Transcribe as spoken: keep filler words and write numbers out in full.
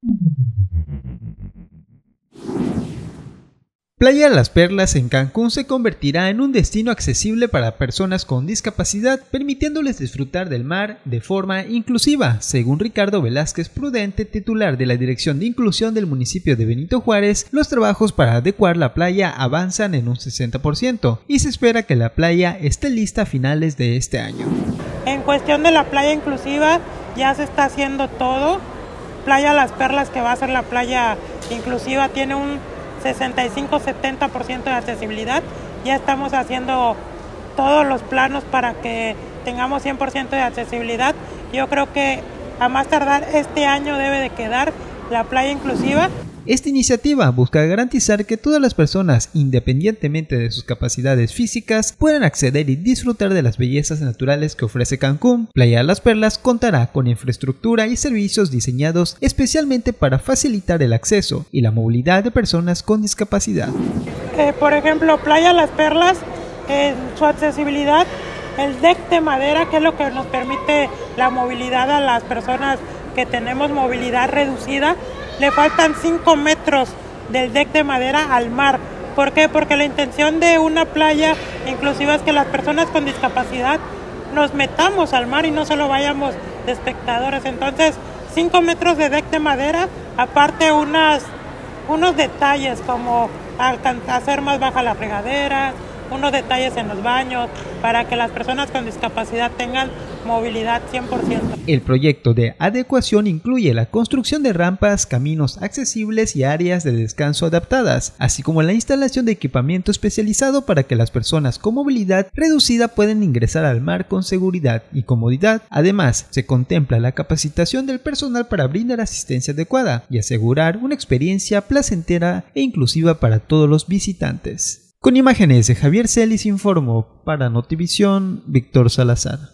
Playa Las Perlas en Cancún se convertirá en un destino accesible para personas con discapacidad, permitiéndoles disfrutar del mar de forma inclusiva. Según Ricardo Velázquez Prudente, titular de la Dirección de Inclusión del municipio de Benito Juárez, los trabajos para adecuar la playa avanzan en un sesenta por ciento y se espera que la playa esté lista a finales de este año. En cuestión de la playa inclusiva, ya se está haciendo todo. Playa Las Perlas, que va a ser la playa inclusiva, tiene un sesenta y cinco a setenta por ciento de accesibilidad. Ya estamos haciendo todos los planos para que tengamos cien por ciento de accesibilidad. Yo creo que a más tardar este año debe de quedar la playa inclusiva. Esta iniciativa busca garantizar que todas las personas, independientemente de sus capacidades físicas, puedan acceder y disfrutar de las bellezas naturales que ofrece Cancún. Playa Las Perlas contará con infraestructura y servicios diseñados especialmente para facilitar el acceso y la movilidad de personas con discapacidad. Eh, por ejemplo, Playa Las Perlas, en su accesibilidad, el deck de madera, que es lo que nos permite la movilidad a las personas que tenemos movilidad reducida. Le faltan cinco metros del deck de madera al mar. ¿Por qué? Porque la intención de una playa inclusiva es que las personas con discapacidad nos metamos al mar y no solo vayamos de espectadores. Entonces, cinco metros de deck de madera, aparte unas, unos detalles como hacer más baja la regadera, unos detalles en los baños para que las personas con discapacidad tengan movilidad cien por ciento. El proyecto de adecuación incluye la construcción de rampas, caminos accesibles y áreas de descanso adaptadas, así como la instalación de equipamiento especializado para que las personas con movilidad reducida puedan ingresar al mar con seguridad y comodidad. Además, se contempla la capacitación del personal para brindar asistencia adecuada y asegurar una experiencia placentera e inclusiva para todos los visitantes. Con imágenes de Javier Celis informó para Notivisión, Víctor Salazar.